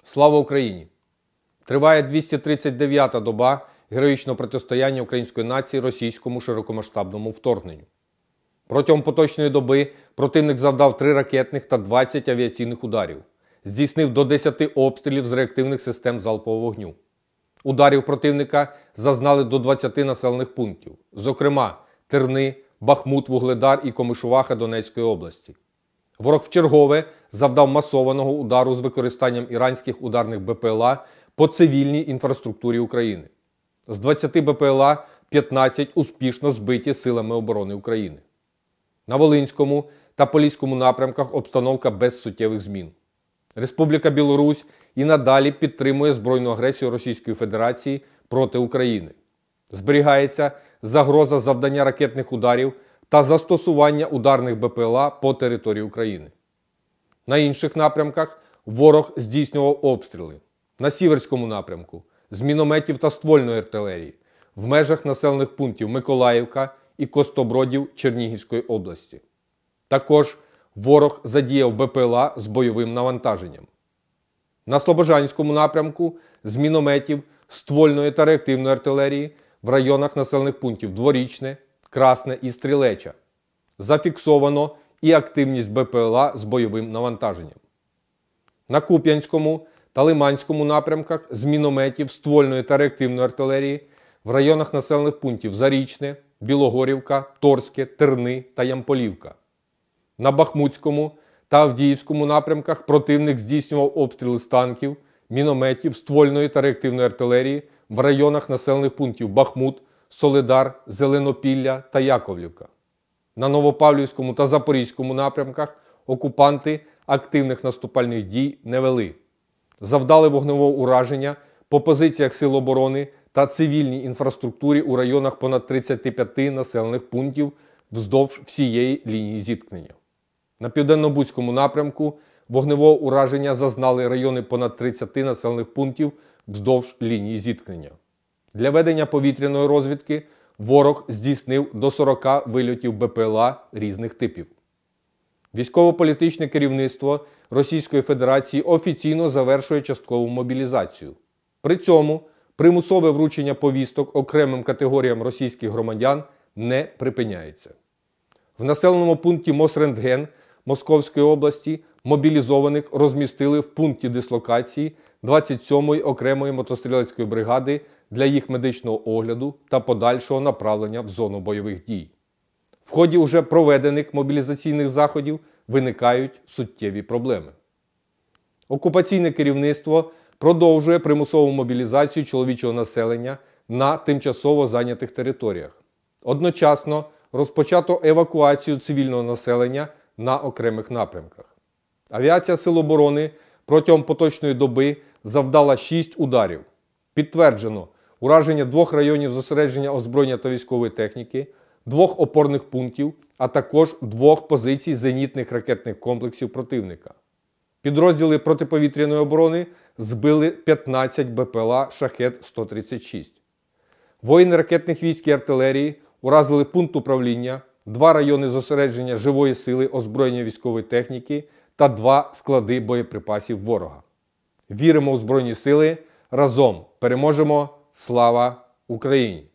Слава Україні! Триває 239-та доба героїчного протистояння української нації російському широкомасштабному вторгненню. Протягом поточної доби противник завдав 3 ракетних та 20 авіаційних ударів. Здійснив до 10 обстрілів з реактивних систем залпового вогню. Ударів противника зазнали до 20 населених пунктів, зокрема Терни, Бахмут, Вугледар і Комишуваха Донецької області. Ворог вчергове завдав масованого удару з використанням іранських ударних БПЛА по цивільній інфраструктурі України. З 20 БПЛА 15 успішно збиті Силами оборони України. На Волинському та Поліському напрямках обстановка без суттєвих змін. Республіка Білорусь і надалі підтримує збройну агресію Російської Федерації проти України. Зберігається загроза завдання ракетних ударів та застосування ударних БПЛА по території України. На інших напрямках ворог здійснював обстріли. На Сіверському напрямку – з мінометів та ствольної артилерії, в межах населених пунктів Миколаївка і Костобродів Чернігівської області. Також ворог задіяв БПЛА з бойовим навантаженням. На Слобожанському напрямку – з мінометів, ствольної та реактивної артилерії в районах населених пунктів Дворічне, Красне і Стрілеча. Зафіксовано і активність БПЛА з бойовим навантаженням. На Куп'янському та Лиманському напрямках з мінометів, ствольної та реактивної артилерії в районах населених пунктів Зарічне, Білогорівка, Торське, Терни та Ямполівка. На Бахмутському та Авдіївському напрямках противник здійснював обстріли з танків, мінометів, ствольної та реактивної артилерії в районах населених пунктів Бахмут, Солидар, Зеленопілля та Яковлівка. На Новопавлівському та Запорізькому напрямках окупанти активних наступальних дій не вели. Завдали вогневого ураження по позиціях Сил оборони та цивільній інфраструктурі у районах понад 35 населених пунктів вздовж всієї лінії зіткнення. На Південно-Бузькому напрямку вогневого ураження зазнали райони понад 30 населених пунктів вздовж лінії зіткнення. Для ведення повітряної розвідки ворог здійснив до 40 вильотів БПЛА різних типів. Військово-політичне керівництво Російської Федерації офіційно завершує часткову мобілізацію. При цьому примусове вручення повісток окремим категоріям російських громадян не припиняється. В населеному пункті Мосрентген Московської області мобілізованих розмістили в пункті дислокації 27-ї окремої мотострілецької бригади для їх медичного огляду та подальшого направлення в зону бойових дій. В ході уже проведених мобілізаційних заходів виникають суттєві проблеми. Окупаційне керівництво продовжує примусову мобілізацію чоловічого населення на тимчасово зайнятих територіях. Одночасно розпочато евакуацію цивільного населення на окремих напрямках. Авіація Сил оборони протягом поточної доби завдала 6 ударів. Підтверджено ураження 2 районів зосередження озброєння та військової техніки, 2 опорних пунктів, а також 2 позицій зенітних ракетних комплексів противника. Підрозділи протиповітряної оборони збили 15 БПЛА «Шахед-136». Воїни ракетних військ і артилерії уразили пункт управління, 2 райони зосередження живої сили озброєння військової техніки та 2 склади боєприпасів ворога. Віримо у Збройні Сили, разом переможемо! Слава Україні!